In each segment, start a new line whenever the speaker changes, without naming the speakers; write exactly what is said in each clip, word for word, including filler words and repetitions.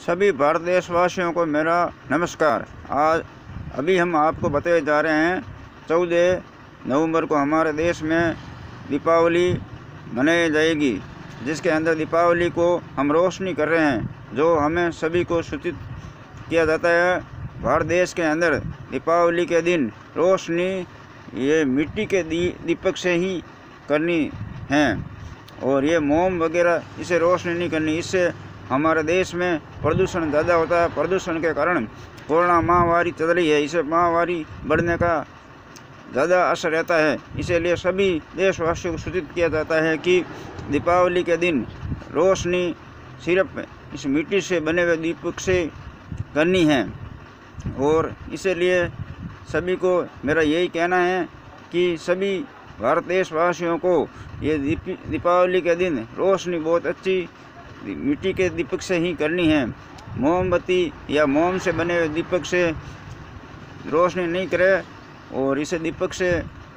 सभी भारत देशवासियों को मेरा नमस्कार। आज अभी हम आपको बताए जा रहे हैं चौदह नवंबर को हमारे देश में दीपावली मनाई जाएगी, जिसके अंदर दीपावली को हम रोशनी कर रहे हैं, जो हमें सभी को सूचित किया जाता है। भारत देश के अंदर दीपावली के दिन रोशनी ये मिट्टी के दी दीपक से ही करनी है और ये मोम वगैरह इसे रोशनी नहीं करनी। इससे हमारे देश में प्रदूषण ज़्यादा होता है। प्रदूषण के कारण कोरोना महामारी चल रही है, इसे महामारी बढ़ने का ज़्यादा असर रहता है। इसीलिए सभी देशवासियों को सूचित किया जाता है कि दीपावली के दिन रोशनी सिर्फ इस मिट्टी से बने हुए दीपक से करनी है। और इसीलिए सभी को मेरा यही कहना है कि सभी भारत देशवासियों को ये दीपावली के दिन रोशनी बहुत अच्छी मिट्टी के दीपक से ही करनी है। मोमबत्ती या मोम से बने हुए दीपक से रोशनी नहीं करे और इसे दीपक से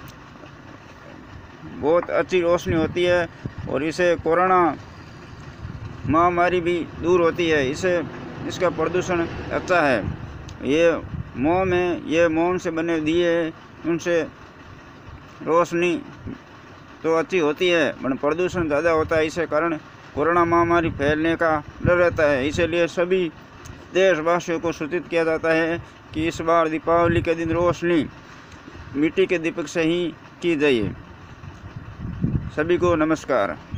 बहुत अच्छी रोशनी होती है और इसे कोरोना महामारी भी दूर होती है। इसे इसका प्रदूषण अच्छा है। ये मोम है, ये मोम से बने दिए हैं, उनसे रोशनी तो अच्छी होती है पर प्रदूषण ज़्यादा होता है। इसे कारण कोरोना महामारी फैलने का डर रहता है। इसीलिए सभी देशवासियों को सूचित किया जाता है कि इस बार दीपावली के दिन रोशनी मिट्टी के दीपक से ही की जाए। सभी को नमस्कार।